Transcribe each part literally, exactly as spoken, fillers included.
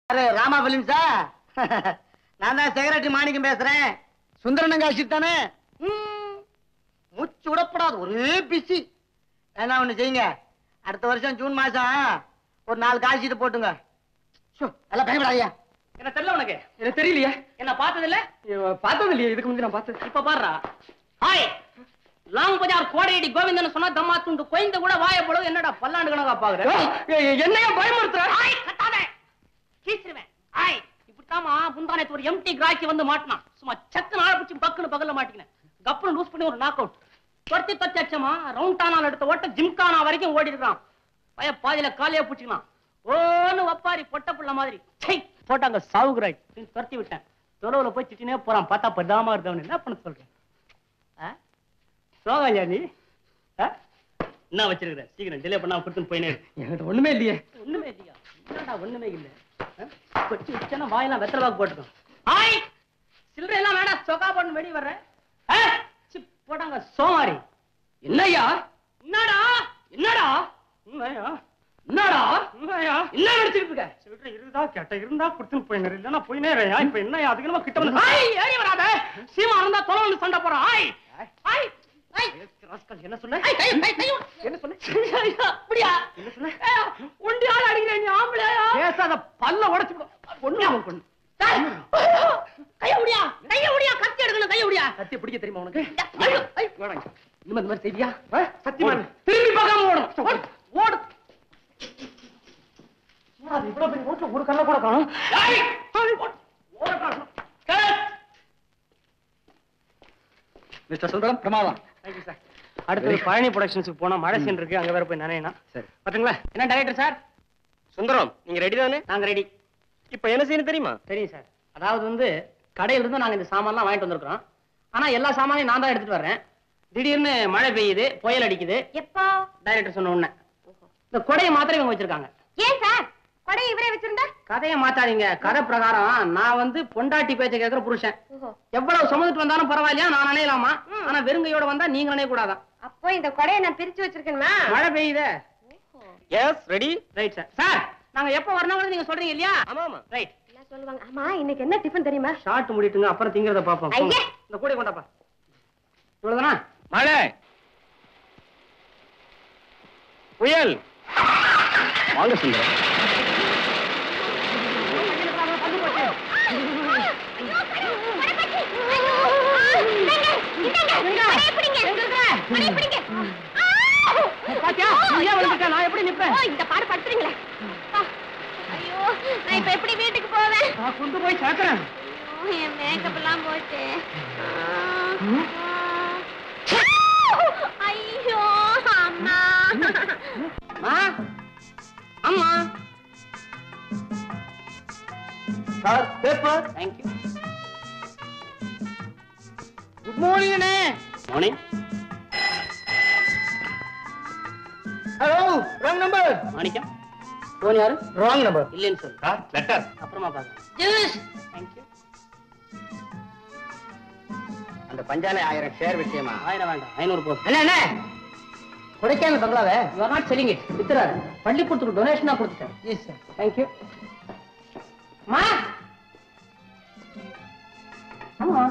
ராமா பிலிம்ஸா? நான் தான் செக்ரட்டரி மாணிக்கம் பேசுறேன். சுந்தரனங்க ஆசிட் தானே? மூச்சு விடப்படாது, ஒரே பிசி. என்ன ஒண்ணு செய்யுங்க, அடுத்த வருஷம் ஜூன் மாசம் ஒரு நாலு கால் ஷீட் போட்டுங்க. நல்லா பயப்படாதீங்க. என்ன தெரியல உனக்கு? எனக்கு தெரியலையே. என்ன பார்த்தது இல்ல? பார்த்தது இல்லையே இதுக்கு முந்தி. நான் பார்த்து இப்ப பாடுறா. ஹாய், லாங் பஜார் கோடையடி கோவிந்தன் சொன்னா தம்மா துண்டு கோயந்த கூட வாய போல என்னடா பல்லாண்டு கணக்கா பாக்குற? என்னையா பயமுறுத்துற? ஹாய் கத்தாதே, கீச்சிருவேன். ஹாய், இப்படித்தாமா முந்தானத்து ஒரு எம்டி கிராக்கி வந்து மாட்டினான். சும்மா சத்து நாள பிடிச்சி பக்குன்னு பகல்ல மாட்டிக்கினேன். கப்புன்னு லூஸ் பண்ணி ஒரு நாக் அவுட். தொட்டி தொத்தி அச்சமா ரவுண்டானால் எடுத்த ஓட்ட ஜிம்கானா வரைக்கும் ஓடி இருக்கான். பய பாதியில காலையா பிடிச்சிக்கலாம். ஓன்னு வப்பாரி பொட்ட புள்ள மாதிரி போட்டாங்க சாவுகிறாய். துரத்தி விட்டேன். தொலைவுல போய் சிட்டினே போறான். பார்த்தா பதாமா இருந்தவன் என்ன பண்ண சொல்றேன்? சோகாயா நீ என்ன வச்சிருக்கிற? சீக்கிரம் டிலே பண்ணா கொடுத்துன்னு போயினே. என்கிட்ட ஒண்ணுமே இல்லையே. ஒண்ணுமே இல்லையா? என்னடா ஒண்ணுமே இல்லை. கொச்சி வச்சா வாயெல்லாம் வெத்தலை பாக்கு போட்டுக்கோம். ஹாய், சில்லறை எல்லாம் வேணா சொகா பண்ணு வெளியே வர்றேன். போட்டாங்க சோமாரி. என்னையா? என்னடா என்னடா என்னடா என்ன நடிச்சிட்டு இருக்க? சில்லறை இருந்தா கேட்ட இருந்தா கொடுத்துன்னு போயினரு, இல்லன்னா போயினே. இப்ப என்ன அதுக்கு நம்ம கிட்ட வந்து ஏறி வராத. சீமா இருந்தா தொலைவில் சண்டை போறான். ஹாய் ஹாய் என்ன சொன்ன? என்ன சொன்ன? அப்படியா? என்ன சொன்ன? ஒண்டி ஆள் அடிக்கிறேன். நீ ஆம்பளையா? பேசாத, பல்ல உடைச்சு பொண்ணு அவன் பொண்ணு. கைய முடியா, கைய முடியா, கத்தி எடுக்கணும். கைய முடியா, கத்தி பிடிக்க தெரியுமா உனக்கு? இந்த மாதிரி செய்தியா? சத்தியமா திரும்பி பார்க்காம ஓடும். ஓடு. இவ்வளவு பெரிய ஓட்டு ஒரு கல்ல கூட காணும். மிஸ்டர் சுந்தரம், பிரமாதம். Thank you sir. அடுத்தது பழனி ப்ரொடக்ஷன்ஸுக்கு போனா மழை சீன் இருக்கு, அங்க வேற போய் நினைனா. சரி பாத்தீங்களா? என்ன டைரக்டர் சார்? சுந்தரம், நீங்க ரெடி தானே? நாங்க ரெடி. இப்ப என்ன சீன் தெரியுமா? தெரியும் சார். அதாவது வந்து கடையில இருந்து நாங்க இந்த சாமான்லாம் வாங்கிட்டு வந்திருக்கோம். ஆனா எல்லா சாமானையும் நான் தான் எடுத்துட்டு வர்றேன். திடீர்னு மழை பெய்யுது, புயல் அடிக்குது. எப்போ? டைரக்டர் சொன்ன உடனே. இந்த கொடையை மாத்திரம் இவங்க வச்சிருக்காங்க. ஏன் சார் கொடையை இவரே வச்சிருந்தா? கதையை மாத்தாதீங்க. கதை பிரகாரம் நான் வந்து பொண்டாட்டி பேச்ச கேட்கிற புருஷன். எவ்வளவு சுமந்துட்டு வந்தாலும் பரவாயில்லையா, நான் நினையலாமா? ஆனா வெறுங்கையோட வந்தா நீங்க நினைய கூடாதான். அப்போ இந்த கொடையை நான் பிரிச்சு வச்சிருக்கேன்னா? மழை பெய்யுதே. Yes ready. Right sir. Sir நாங்க எப்ப வரணும் நீங்க சொல்றீங்க இல்லையா? ஆமா ஆமா ரைட். எல்லாம் சொல்லுவாங்க. ஆமா இன்னைக்கு என்ன டிஃபன் தெரியுமா? ஷார்ட் முடிட்டுங்க, அப்புறம் திங்கறத பாப்போம். இந்த கூடை கொண்டாப்பா. இவ்வளவுதானா? மழை, புயல். வாங்க சுந்தரம். நான் எப்படி நிப்பேன்? இந்த பாடு படுத்துறீங்களே. ஐயோ, நான் இப்ப எப்படி வீட்டுக்கு போவேன்? நான் கொண்டு போய் சேர்க்கிறேன். என் மேக்கப் எல்லாம் போச்சு. ஐயோ அம்மா. அம்மா sir, paper. Thank you. Good morning அண்ணே. Morning. Hello, wrong number. Manickam, phone யாரு? Wrong number. இல்லைன்னு சொல்லு. Sir letter. அப்புறமா பார்க்கலாம். ஜூஸ். தேங்க்யூ. அந்த பஞ்சாலை ஆயிரம் ஷேர் விஷயமா? ஆயிரம் வேண்டாம், ஐநூறு போதும். என்ன என்ன கொடைக்கானல் பங்களாவே? You are not selling it. வித்துறாரு. பள்ளிக்கூடத்துக்கு டொனேஷனா கொடுத்துட்டேன். Yes sir. தேங்க்யூ. மா அம்மா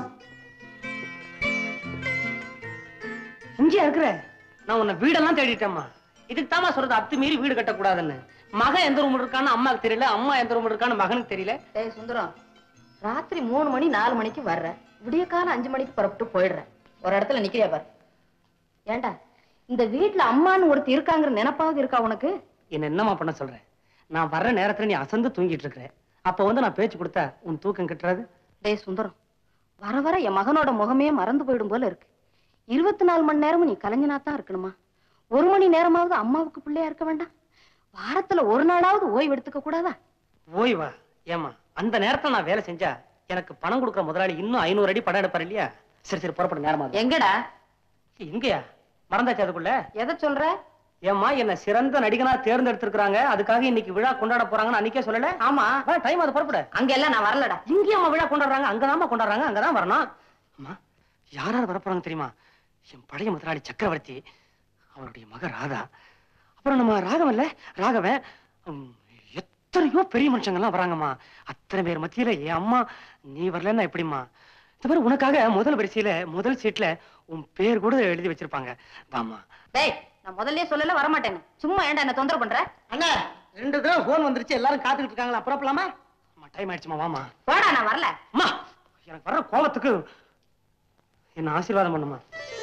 இங்கே இருக்கிற நான் உன்னை வீடெல்லாம் தேடிட்டேம்மா. இதுக்கு தாமா சொல்றது அத்து மீறி வீடு கட்டக்கூடாதுன்னு. மகன் எந்த ரூம் இருக்கான்னு அம்மாக்கு தெரியல, அம்மா எந்த ரூம் இருக்கான்னு மகனுக்கு தெரியல. ஏய் சுந்தரம், ராத்திரி மூணு மணி நாலு மணிக்கு வர்ற, விடிய காலம் அஞ்சு மணிக்கு புறப்பட்டு போயிடுற. ஒரு இடத்துல நிக்கிறியா பாரு. ஏண்டா இந்த வீட்டுல அம்மான்னு ஒருத்தி இருக்காங்கிற நினைப்பாவது இருக்கா உனக்கு? என்ன என்னமா பண்ண சொல்றேன்? நான் வர்ற நேரத்துல நீ அசந்து தூங்கிட்டு இருக்கிற. அப்ப வந்து நான் பேச்சு கொடுத்தா உன் தூக்கம் கிட்டுறது. டேய் சுந்தரம், வர வர என் மகனோட முகமே மறந்து போயிடும் போல இருக்கு. இருபத்தி நாலு மணி நேரமும் நீ கலைஞனாத்தான் இருக்கணுமா? ஒரு மணி நேரமாவது அம்மாவுக்கு பிள்ளையா இருக்க வேண்டாம்? வாரத்துல ஒரு நாளாவது ஓய்வு எடுத்துக்க கூடாதா? ஓய்வா? ஏமா அந்த நேரத்துல நான் வேலை செஞ்சா எனக்கு பணம் கொடுக்குற முதலாளி இன்னும் ஐநூறு அடி படம் எடுப்பார் இல்லையா? சரி சரி புறப்பட நேரமா. எங்கடா? இங்கயா? மறந்தாச்சு அதுக்குள்ள? எதை சொல்ற? ஏம்மா என்ன சிறந்த நடிகனா தேர்ந்தெடுத்திருக்காங்க, அதுக்காக இன்னைக்கு விழா கொண்டாட போறாங்கன்னு அன்னைக்கே சொல்லல? ஆமா டைம் அது புறப்பட. அங்க எல்லாம் நான் வரலடா. இங்கேயாமா விழா கொண்டாடுறாங்க? அங்கதாமா கொண்டாடுறாங்க, அங்கதான் வரணும். அம்மா யார் யார் வரப்போறாங்க தெரியுமா? என் பழைய முதலாளி சக்கரவர்த்தி, அவருடைய மக ராதா, அப்புறம் நம்ம ராகவன் இல்ல ராகவன், எத்தனையோ பெரிய மனுஷங்க எல்லாம் வராங்கம்மா. அத்தனை பேர் மத்தியில என் அம்மா நீ வரலன்னா எப்படிம்மா? தவிர உனக்காக முதல் வரிசையில முதல் சீட்ல உன் பேர் கூட எழுதி வச்சிருப்பாங்க. வாமா. டேய், நான் முதல்லயே சொல்லல வரமாட்டேன்னு. சும்மா ஏன்டா என்ன தொந்தரவு பண்ற? அண்ணா ரெண்டு தடவை போன் வந்துருச்சு, எல்லாரும் காத்துக்கிட்டு இருக்காங்களா? புறப்படலாமா? அம்மா டைம் ஆயிடுச்சுமா, வாமா. போடா, நான் வரல. அம்மா எனக்கு வர்ற கோபத்துக்கு என்ன ஆசீர்வாதம் பண்ணுமா.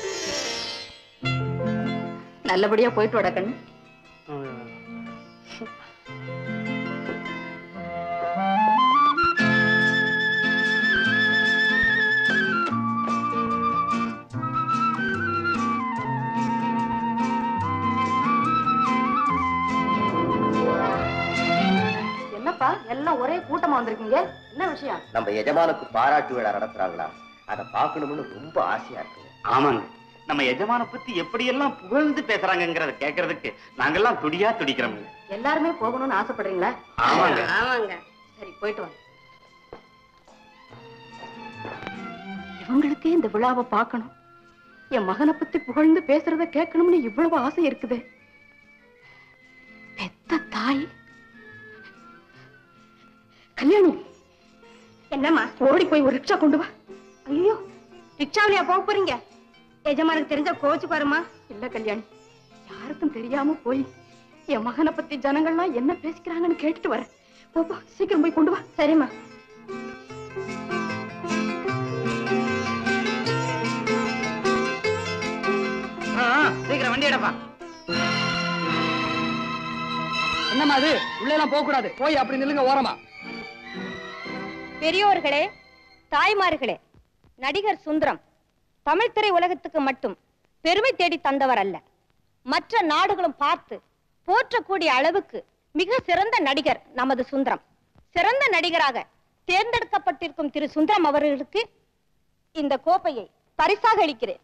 நல்லபடியா போயிட்டு வாடா கண்ணு. என்னப்பா எல்லாம் ஒரே கூட்டமா வந்திருக்கீங்க? என்ன விஷயம்? நம்ம எஜமானுக்கு பாராட்டு விழா நடத்துறாங்களா, அதை பார்க்கணும்னு ரொம்ப ஆசையா இருக்கு. ஆமாங்க, நம்ம எஜமான பத்தி எப்படி எல்லாம் புகழ்ந்து பேசுறாங்கங்கறத கேட்கறதுக்கு நாங்கெல்லாம் துடியா துடிக்கிறோம். எல்லாருமே போகணும்னு ஆசைப்படுறீங்களா? ஆமாங்க. ஆமாங்க. சரி போயிட்டு வாங்க. இவங்களுக்கே இந்த விழாவை பார்க்கணும், என் மகனை பத்தி புகழ்ந்து பேசுறத கேட்கணும்னு இவ்வளவு ஆசை இருக்குது. பெத்த தாய் கல்யாணி, என்னம்மா ஓடி போய் ஒரு ரிக்ஷா கொண்டு வா. ஐயோ, ரிக்ஷாவிலையா போக போறீங்க? எஜமானுக்கு தெரிஞ்ச கோச்சு பாருமா. இல்ல கல்யாணி, யாருக்கும் தெரியாம போய் என் மகனை பத்தி ஜனங்கள்லாம் என்ன பேசிக்கிறாங்கன்னு கேட்டுட்டு வரேன். போப்பா, சீக்கிரம் போய் கொண்டு வா. சரிம்மா. சீக்கிரம் வண்டி எடுப்பா. என்னம்மா அது? உள்ள எல்லாம் போக கூடாது, போய் அப்படி நில்லுங்க ஓரமா. பெரியோர்களே, தாய்மார்களே, நடிகர் சுந்தரம் தமிழ் திரை உலகத்துக்கு மட்டும் பெருமை தேடி தந்தவர் அல்ல, மற்ற நாடுகளும் பார்த்து போற்றக்கூடிய அளவுக்கு மிக சிறந்த நடிகர் நமது சுந்தரம். சிறந்த நடிகராக தேர்ந்தெடுக்கப்பட்டிருக்கும் திரு சுந்தரம் அவர்களுக்கு இந்த கோப்பையை பரிசாக அளிக்கிறேன்.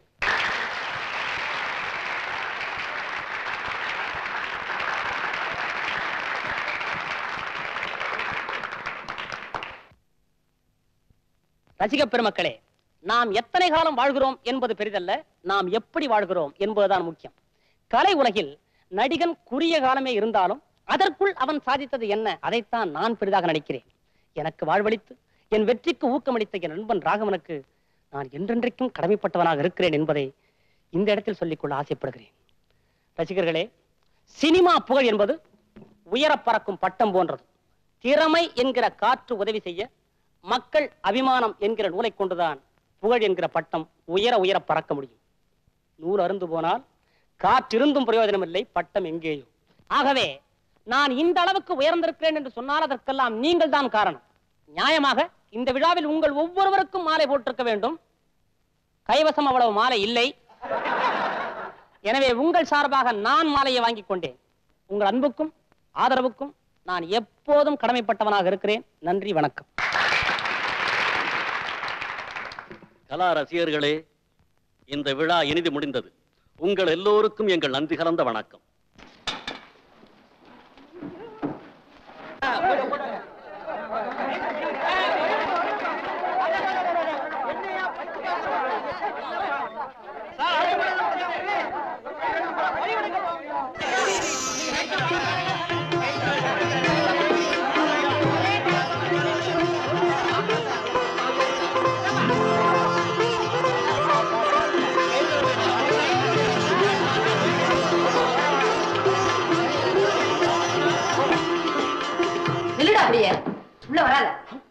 ரசிக பெருமக்களே, நாம் எத்தனை காலம் வாழ்கிறோம் என்பது பெரிதல்ல, நாம் எப்படி வாழ்கிறோம் என்பதுதான் முக்கியம். கலை உலகில் நடிகன் குறுகிய காலமே இருந்தாலும் அதற்குள் அவன் சாதித்தது என்ன, அதைத்தான் நான் பெரிதாக நினைக்கிறேன். எனக்கு வாழ்வளித்து என் வெற்றிக்கு ஊக்கமளித்த என் நண்பன் ராகவனுக்கு நான் என்றென்றைக்கும் கடமைப்பட்டவனாக இருக்கிறேன் என்பதை இந்த இடத்தில் சொல்லிக்கொள்ள ஆசைப்படுகிறேன். ரசிகர்களே, சினிமா புகழ் என்பது உயர பறக்கும் பட்டம் போன்றது. திறமை என்கிற காற்று உதவி செய்ய மக்கள் அபிமானம் என்கிற நூலை கொண்டுதான் புகழ் என்கிற பட்டம் உயர உயர பறக்க முடியும். நூல் அருந்து போனால் காற்றிருந்தும் பிரயோஜனம் இல்லை, பட்டம் எங்கேயோ. ஆகவே நான் இந்த அளவுக்கு உயர்ந்திருக்கிறேன் என்று சொன்னால் அதற்கெல்லாம் நீங்கள் தான் காரணம். நியாயமாக இந்த விழாவில் உங்கள் ஒவ்வொருவருக்கும் மாலை போட்டிருக்க வேண்டும். கைவசம் அவ்வளவு மாலை இல்லை. எனவே உங்கள் சார்பாக நான் மாலையை வாங்கிக் கொண்டேன். உங்கள் அன்புக்கும் ஆதரவுக்கும் நான் எப்போதும் கடமைப்பட்டவனாக இருக்கிறேன். நன்றி, வணக்கம். கலா ரசிகர்களே, இந்த விழா இனிது முடிந்தது. உங்கள் எல்லோருக்கும் எங்கள் நன்றி கலந்த வணக்கம். அப்படியே உள்ள வராத.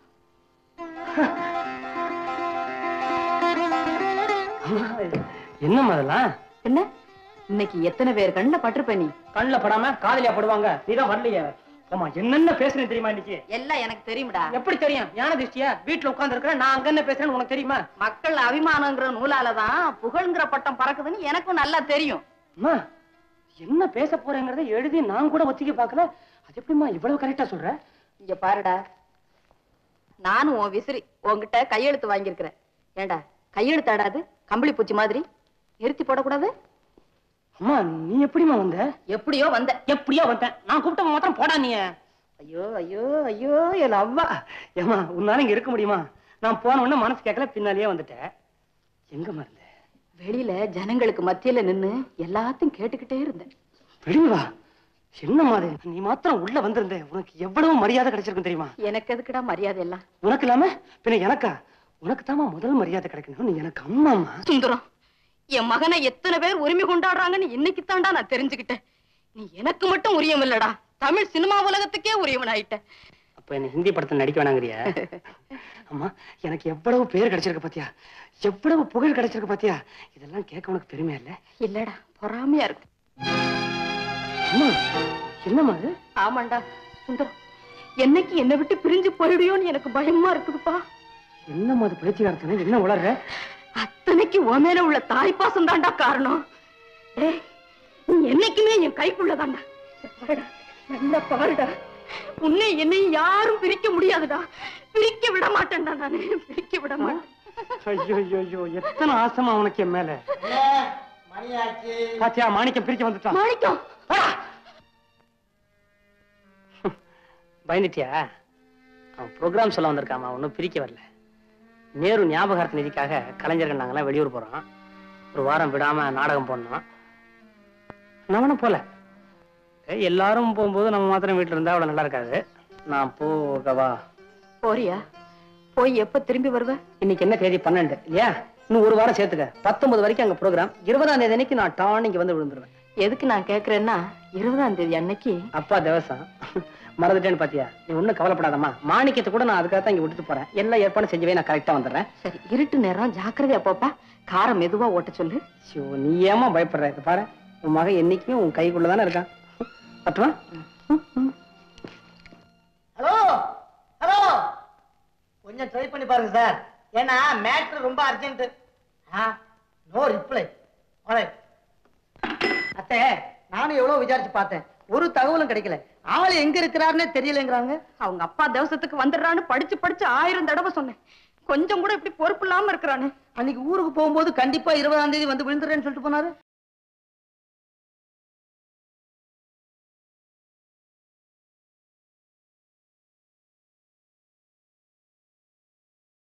என்னம்மா அதெல்லாம்? என்ன இன்னைக்கு எத்தனை பேர் கண்ணுல பட்டிருப்ப? நீ கண்ணுல படாம காதலியா படுவாங்க. நீதான் வரலையே. ஆமா, என்னென்ன பேசுறேன் தெரியுமா இன்னைக்கு? எல்லாம் எனக்கு தெரியும்டா. எப்படி தெரியும்? ஞான திருஷ்டியா? வீட்டுல உட்கார்ந்து இருக்கிறேன், நான் அங்க என்ன பேசுறேன்னு உனக்கு தெரியுமா? மக்கள் அபிமானங்கிற நூலாலதான் புகழ்ங்கிற பட்டம் பறக்குதுன்னு எனக்கும் நல்லா தெரியும். அம்மா, என்ன பேச போறேங்கிறத எழுதி நான் கூட ஒத்திக்க பாக்கல. அது எப்படிமா இவ்வளவு கரெக்டா சொல்ற? இங்க பாருடா, நானும் உன் விசிறி உன்கிட்ட கையெழுத்து வாங்கியிருக்கிறேன். ஏண்டா கையெழுத்து ஆடாது கம்பளி பூச்சி மாதிரி நிறுத்தி போடக்கூடாது? அம்மா, நீ எப்படிமா வந்த? எப்படியோ வந்த. எப்படியோ வந்தேன். நான் கூப்பிட்ட மாத்திரம் போடா நீ. ஐயோ ஐயோ ஐயோ, என் அவ்வா. ஏமா, உன்னால இங்க இருக்க முடியுமா? நான் போன உடனே மனசு கேட்கல, பின்னாலேயே வந்துட்டேன். எங்க மறந்த? வெளியில ஜனங்களுக்கு மத்தியில நின்னு எல்லாத்தையும் கேட்டுக்கிட்டே இருந்தேன். வெளியே வா. என்னம்மா அது? நீ மாத்திரம் உள்ள வந்திருந்த உனக்கு எவ்வளவு மரியாதை கிடைச்சிருக்கும் தெரியுமா? எனக்கு எதுக்குடா மரியாதை எல்லாம்? உனக்கு இல்லாம பின்ன எனக்கா? உனக்கு தாமா முதல் மரியாதை கிடைக்கணும். நீ எனக்கு அம்மாமா. சுந்தரம், என் மகனை எத்தனை பேர் உரிமை கொண்டாடுறாங்கன்னு இன்னைக்கு தாண்டா நான் தெரிஞ்சுக்கிட்டேன். நீ எனக்கு மட்டும் உரியம் இல்லடா, தமிழ் சினிமா உலகத்துக்கே உரியவன் ஆயிட்ட. அப்ப என்ன ஹிந்தி படத்துல நடிக்க வேணாங்கிறியா? அம்மா, எனக்கு எவ்வளவு பேர் கிடைச்சிருக்கு பாத்தியா? எவ்வளவு புகழ் கிடைச்சிருக்கு பாத்தியா? இதெல்லாம் கேட்க உனக்கு பெருமையா இல்ல? இல்லடா, பொறாமையா இருக்கு. அம்மா, என்னம்மா அது? ஆமாண்டா சுந்தரம், என்னைக்கு என்னை விட்டு பிரிஞ்சு போயிடுயோன்னு எனக்கு பயமா இருக்குதுப்பா. என்னம்மா அது பைத்தியக்காரத்தனை? என்ன உளர்ற? அத்தனைக்கு உன் மேல உள்ள தாய்ப்பாசம் தாண்டா காரணம். ஏய், நீ என்னைக்குமே என் கைக்குள்ளதாண்டா. பாருடா, நல்ல பாருடா, உன்னை என்னை யாரும் பிரிக்க முடியாதுடா. பிரிக்க விட மாட்டேன்டா, நானு பிரிக்க விட மாட்டேன். ஐயோ ஐயோ, எத்தனை ஆசைமா உனக்கு என் மேல. மணியாச்சு. பாத்தியா, மாணிக்கம் பிரிக்க வந்துட்டான். மாணிக்கம், பயந்துட்டியா? அவன் ப்ரோக்ராம் சொல்ல வந்திருக்காமா, ஒன்னும் பிரிக்க வரல. நேரு ஞாபகார்த்த நிதிக்காக கலைஞர்கள் நாங்கெல்லாம் வெளியூர் போறோம். ஒரு வாரம் விடாம நாடகம் போடணும். நான் போல. எல்லாரும் போகும்போது நம்ம மாத்திரம் வீட்டுல இருந்தா அவ்வளவு நல்லா இருக்காது. நான் போகவா? போறியா? போய் எப்ப திரும்பி வருவ? இன்னைக்கு என்ன தேதி? பன்னெண்டு இல்லையா? இன்னும் ஒரு வாரம் சேர்த்துக்க. பத்தொன்பது வரைக்கும் அங்க ப்ரோக்ராம். இருபதாம் தேதி அன்னைக்கு நான் டான் இங்க வந்து விழுந்துருவேன். எதுக்கு நான் கேக்குறேன்னா, இருபதாம் தேதி அன்னைக்கு அப்பா தேவசம் மறந்துட்டேன்னு பாத்தியா? நீ ஒண்ணும் கவலைப்படாதம்மா. மாணிக்கத்தை கூட நான் அதுக்காக தான் இங்க விட்டுட்டு போறேன். எல்லா ஏற்பாடும் செஞ்சவே நான் கரெக்டா வந்துடுறேன். சரி, இருட்டு நேரம் ஜாக்கிரதையா போப்பா. காரம் மெதுவா ஓட்ட சொல்லு. ஷோ, நீ ஏமா பயப்படுற? இதை பாரு, உன் மகன் என்னைக்குமே உன் கைக்குள்ளதானே இருக்கான். பட்டுமா? ஹலோ ஹலோ, கொஞ்சம் ட்ரை பண்ணி பாருங்க சார். ஏன்னா மேட்ரு ரொம்ப அர்ஜென்ட். No reply. அத்தை, நானும் எவ்வளவு விசாரிச்சு பார்த்தேன், ஒரு தகவலும் கிடைக்கல. ஆளு எங்க இருக்கிறாருன்னே தெரியலங்கிறாங்க. அவங்க அப்பா தேவசத்துக்கு வந்துடுறான்னு படிச்சு படிச்சு ஆயிரம் தடவை சொன்னேன். கொஞ்சம் கூட இப்படி பொறுப்பு இல்லாம இருக்கிறானு. அன்னைக்கு ஊருக்கு போகும்போது கண்டிப்பா இருபதாம் தேதி வந்து விழுந்துறேன்னு சொல்லிட்டு போனாரு.